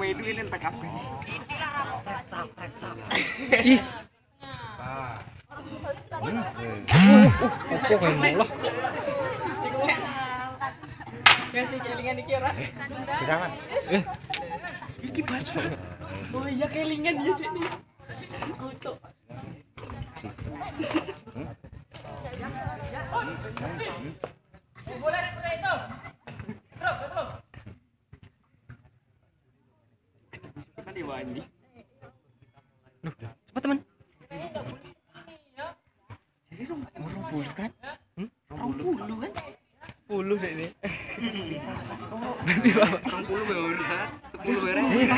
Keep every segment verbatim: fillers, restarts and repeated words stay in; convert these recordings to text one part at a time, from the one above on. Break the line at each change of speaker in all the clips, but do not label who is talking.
itu ini P K B.
Ih. Opo kae bola.
Kasih kelingan iki ora.
Sidaman.
Eh,
Iki baju. Oh iya kelingan ya Dek nih. Kutuk. Boleh boleh itu. Bro, bro. Kita di Wandi.
duh, cepat teman.
Jadi orang bulu kan?
Hmm?
Orang bulu kan?
sepuluh deh ini.
Orang bulu beura, sepuluh beura.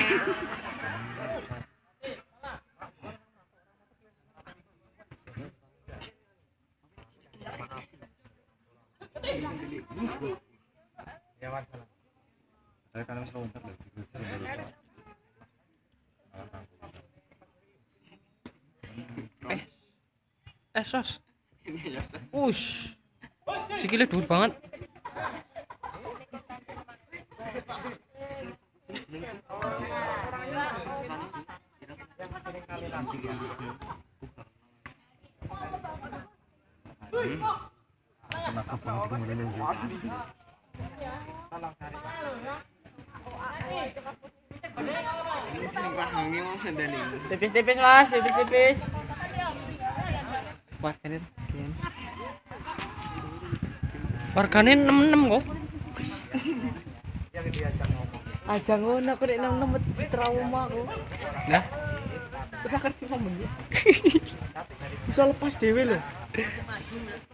Ya wan. Saya kan harus loncat lagi.
Eh. Eh, sos. Ush. Sikile duit banget.
Kenapa banget kemudian yang
Tipis-tipis Mas, tipis-tipis. Warganya sekian.
Wargane enam puluh enam kok.
Aja ngono aku nek enam enam trauma aku.
Nah,
Udah ngerti ngomong ya. Bisa lepas dhewe lho.